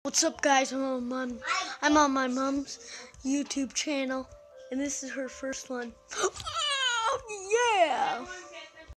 What's up, guys? I'm on my mom's YouTube channel, and this is her first one. Oh, yeah!